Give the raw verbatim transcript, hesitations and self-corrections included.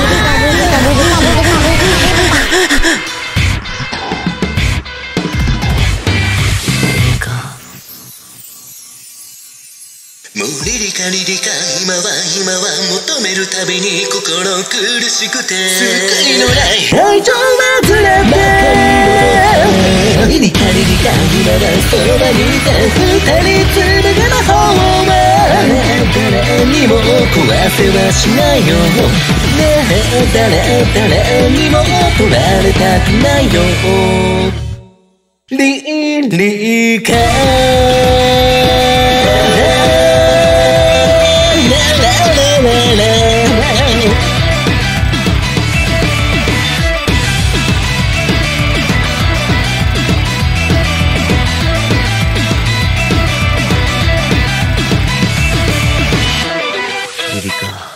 もうリリカリリカ今は今は求めるたびに心苦しくて救いのない愛情はずれてリリカリリカ今はそばにいて二人つながる方は誰にも壊せはしないよねえ誰誰にも取られたくないよリリカリリカ